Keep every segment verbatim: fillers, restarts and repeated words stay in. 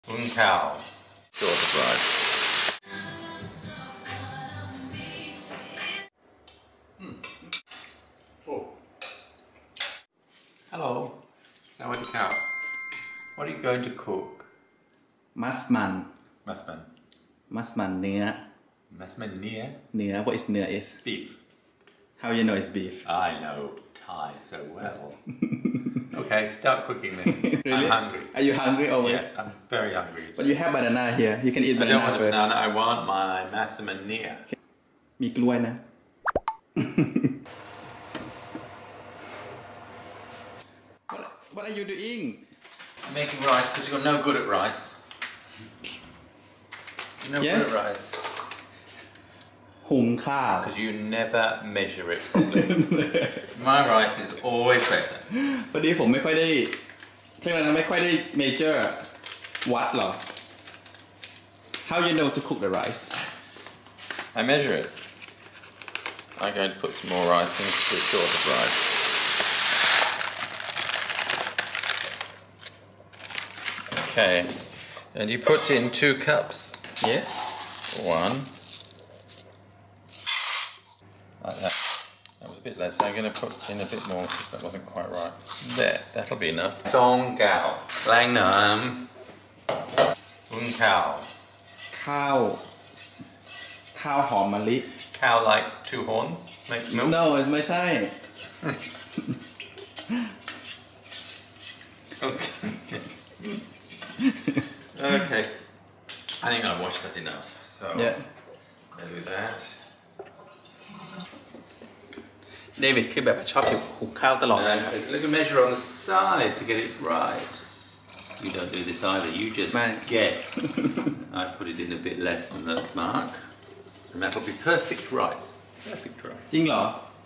One cow. Sort of right. Mm. Oh. Hello. Sawadee cow. What are you going to cook? มัสมัน Masman. มัสมันเนื้อ Masman near? เนื้อ what is เนื้อ is Beef. how you know it's beef I know Thai so well. Okay, start cooking then. really I'm hungry. are you hungry always Yes, I'm very hungry. but you have banana here you can eat I don't banana want first banana, I want my Masman near. มีกล้วยนะ what, what are you doing I'm making rice because you're no good at rice. You're no Yes. good at rice. หุงข้าว Because you never measure it properly. My rice is always better. พอดีผมไม่ค่อยได้เรื่องนั้นไม่ค่อยได้เมเจอร์วัดหรอ how you know to cook the rice I measure it. I'm going to put some more rice into the sort of rice. Okay, and you put in two cups. yes One. Like that. That was a bit less. I'm going to put in a bit more because that wasn't quite right. There, that'll be enough. Song Gao. Lang Nam. Un cow. ข้าวข้าวหอมมะลิ Cow like two horns. Makes milk. no ไม่ใช่ Okay. Okay. I think I've watched that enough. So yeah I'll do that. เดวิดคือแบบชอบหุงข้าวตลอด And there's a little measure on the side to get it right. You don't do this either. You just Mate. guess. I put it in a bit less than the mark, and that'll be perfect rice. Perfect rice. จริงเหรอ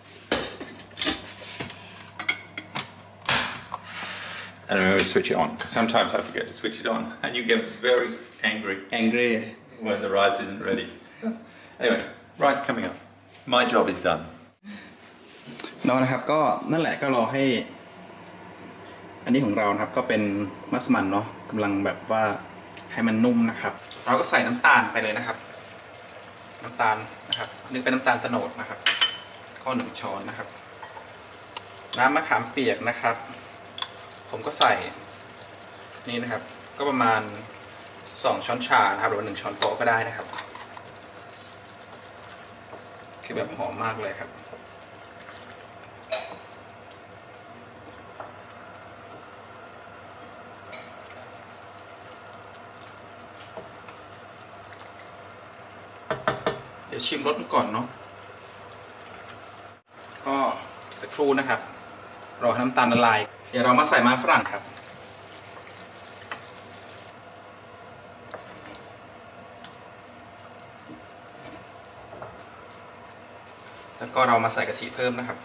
And remember to switch it on, because sometimes I forget to switch it on, and you get very angry angry when the rice isn't ready. Anyway, rice coming up. My job is done. น้องนะครับก็นั่นแหละก็รอให้อันนี้ของเรานะครับก็เป็นมัสมั่นเนาะกำลังแบบว่าให้มันนุ่มนะครับเราก็ใส่น้ำตาลไปเลยนะครับน้ำตาลนะครับนึกเป็นน้ำตาลโตโนดนะครับก็หนึ่งช้อนนะครับน้ำมะขามเปียกนะครับผมก็ใส่นี่นะครับก็ประมาณสองช้อนชานะครับหรือว่าหนึ่งช้อนโต๊ะก็ได้นะครับคือแบบหอมมากเลยครับเดี๋ยวชิมรสก่อนเนาะก็สักครู่นะครับรอให้น้ำตาลละลายเดี๋ยวเรามาใส่มันฝรั่งครับแล้วก็เรามาใส่กะทิเพิ่มนะครับ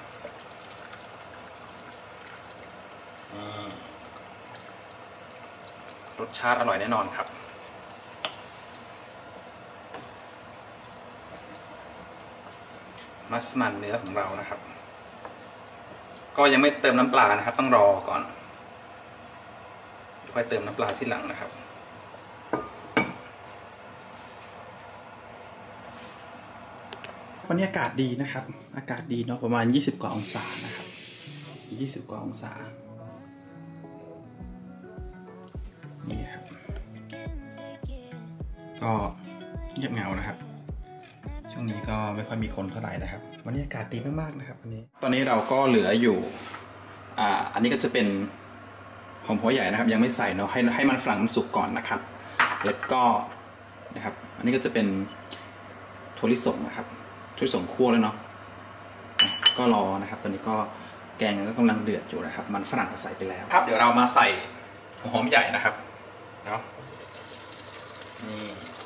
รสชาติอร่อยแน่นอนครับมัสมั่นเนื้อของเรานะครับก็ยังไม่เติมน้ำปลานะครับต้องรอก่อนค่อยเติมน้ำปลาที่หลังนะครับวันนี้อากาศดีนะครับอากาศดีเนาะประมาณยี่สิบกว่าองศานะครับยี่สิบกว่าองศานี่ครับก็เงียบเหงานะครับช่วงนี้ก็ไม่ค่อยมีคนเท่าไหร่นะครับวันนี้อากาศดีมากๆนะครับวันนี้ตอนนี้เราก็เหลืออยู่อ่าอันนี้ก็จะเป็นหอมหัวใหญ่นะครับยังไม่ใส่เนาะให้ให้มันฝรั่งมันสุกก่อนนะครับแล้วก็นะครับอันนี้ก็จะเป็นถั่วลิสงนะครับถั่วลิสงคั่วแล้วเนาะก็รอนะครับตอนนี้ก็แกงก็กำลังเดือดอยู่นะครับมันฝรั่งก็ใส่ไปแล้วครับเดี๋ยวเรามาใส่หัวหอมใหญ่นะครับเนาะนี่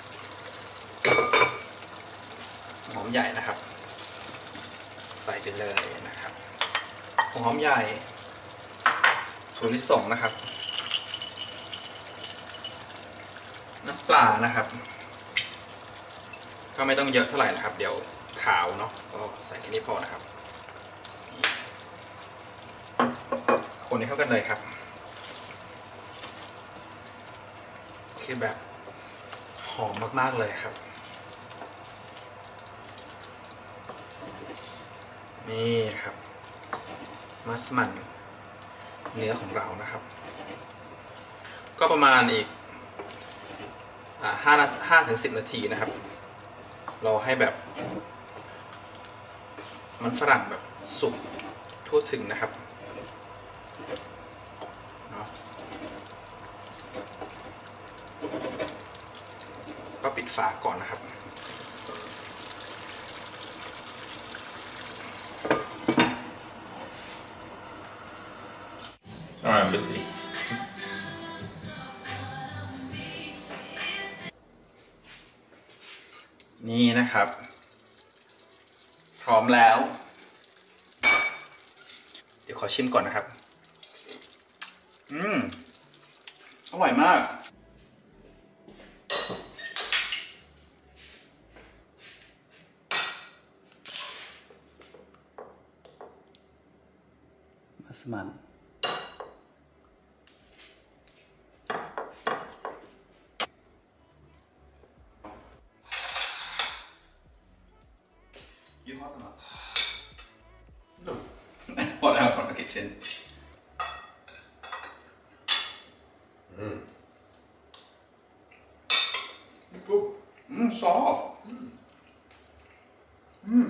หอมใหญ่นะครับใส่ไปเลยนะครับหัวหอมใหญ่ถั่วลิสงนะครับน้ำปลานะครับก็ไม่ต้องเยอะเท่าไหร่นะครับเดี๋ยวขาวเนาะก็ใส่แค่นี้พอนะครับคนให้เข้ากันเลยครับโอเคคือแบบหอมมากๆเลยครับนี่ครับมัสมั่นเนื้อของเรานะครับก็ประมาณอีกห้าห้าถึงสิบนาทีนะครับเราให้แบบมันฝรั่งแบบสุกทั่วถึงนะครับเนาะก็ปิดฝาก่อนนะครับ All right, busy. นี่นะครับพร้อมแล้วเดี๋ยวขอชิมก่อนนะครับอืมอร่อยมากมัสมั่นYou hot or not? No. Hot out from the kitchen. Mm. Good. Mmm, soft. Mm. Mmm.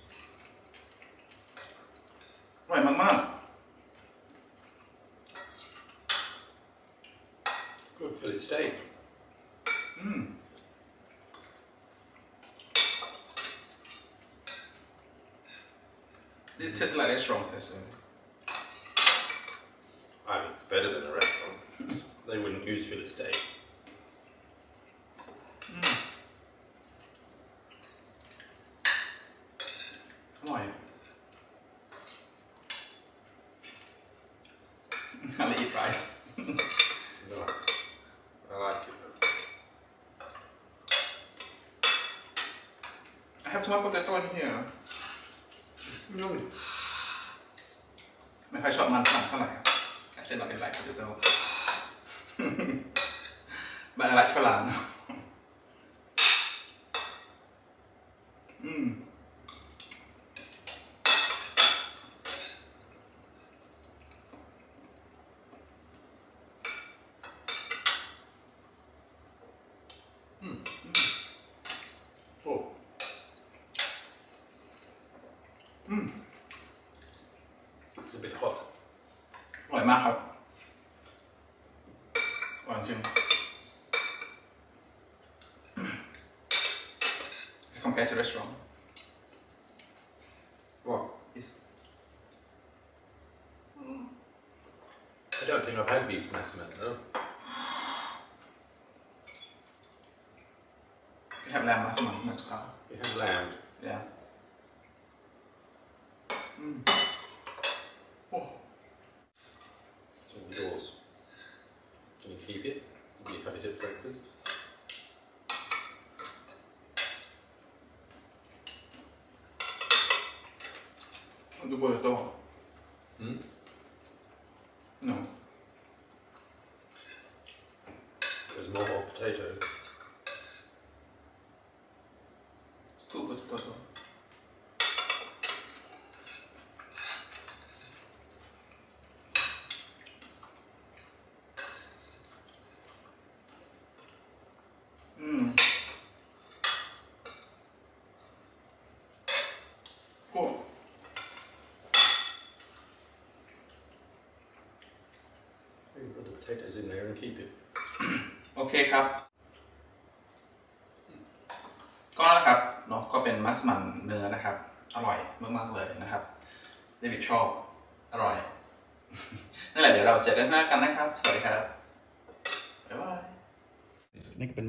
อร่อยมาก Good fillet steak. Mm. This tastes like a restaurant taste. I think it's better than a restaurant. They wouldn't use fillet steak. Mm. อร่อย I'll eat rice. No, I like it. I have small potato in here. No. ไม่ค่อยชอบมันฝรั่งเท่าไหร่ I said not like potato but I like ฝรั่งอืม Oh. อืม It's a bit hot. อร่อยมากครับอร่อยจริง It's compared to restaurant What? It's I don't think I've had beef massaman, no. You have lamb massaman next time We had lamb. Yeah อืมโอ้ It's all yours. Can you keep it? Do you have it at breakfast? The potato Hmm? No There's more hot potato. It's too good potatoอืมโอ้ You can put the potatoes in there and keep it. โอเคครับ ก็นะครับเนาะก็เป็นมัสมั่นเนื้อนะครับ อร่อยมากๆเลยนะครับเดวิดชอบอร่อย นั่นแหละเดี๋ยวเราเจอกันหน้ากันนะครับ สวัสดีครับ บ๊ายบายนี่ก็เป็น